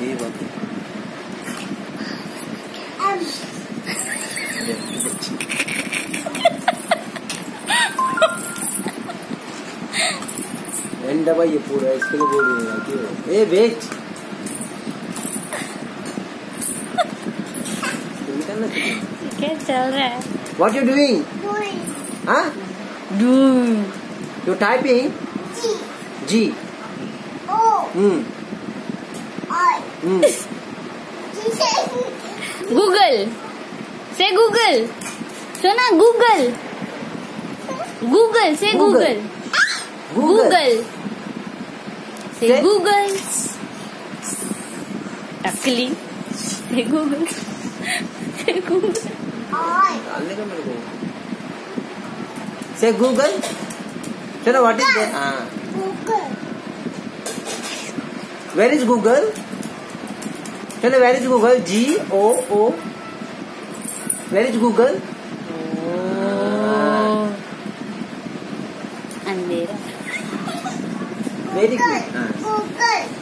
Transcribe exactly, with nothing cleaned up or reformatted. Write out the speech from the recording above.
ये बात एंड दबा ये पूरा इसके लिए बोल रही है क्यों ए वेट क्या चल रहा है? What you doing? Doing. Huh? Doing. You typing? G. G. O. Hmm. I. Hmm. G says Google. Say Google. Sona Google. Google. Say Google. Google. Google. Say Say- Google. टकली. Say Google. Say Google. I. डालने का मेरे को. Say Google. चलो what is that? हाँ. Google. Where is Google? चलो where is Google? G O O. Where is Google? Oh. अंधेरा. Very good. हाँ. Google.